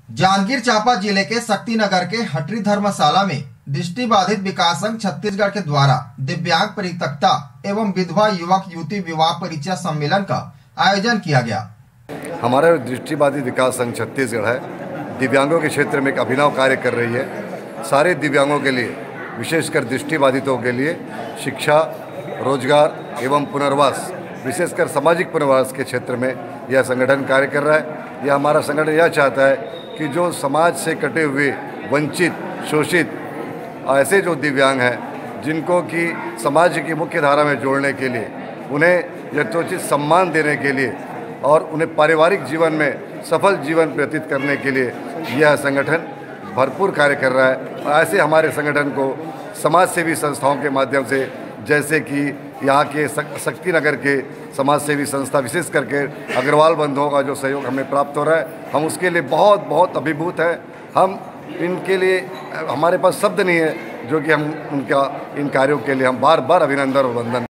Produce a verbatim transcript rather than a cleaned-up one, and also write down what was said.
जांजगीर चांपा जिले के शक्तिनगर के हटरी धर्मशाला में दृष्टिबाधित विकास संघ छत्तीसगढ़ के द्वारा दिव्यांग परित्यक्ता एवं विधवा युवक युवती विवाह परिचय सम्मेलन का आयोजन किया गया। हमारा दृष्टिबाधित विकास संघ छत्तीसगढ़ है, दिव्यांगों के क्षेत्र में एक अभिनव कार्य कर रही है। सारे दिव्यांगों के लिए, विशेषकर दृष्टिबाधितों के लिए शिक्षा, रोजगार एवं पुनर्वास, विशेषकर सामाजिक पुनर्वास के क्षेत्र में यह संगठन कार्य कर रहा है। यह हमारा संगठन यह चाहता है कि जो समाज से कटे हुए, वंचित, शोषित ऐसे जो दिव्यांग हैं, जिनको कि समाज की मुख्य धारा में जोड़ने के लिए, उन्हें यथोचित सम्मान देने के लिए और उन्हें पारिवारिक जीवन में सफल जीवन व्यतीत करने के लिए यह संगठन भरपूर कार्य कर रहा है। ऐसे हमारे संगठन को समाज सेवी संस्थाओं के माध्यम से, जैसे कि यहाँ के शक्तिनगर के समाज सेवी संस्था, विशेष करके अग्रवाल बंधुओं का जो सहयोग हमें प्राप्त हो रहा है, हम उसके लिए बहुत बहुत अभिभूत हैं। हम इनके लिए, हमारे पास शब्द नहीं है जो कि हम उनका इन कार्यों के लिए हम बार बार अभिनंदन और वंदन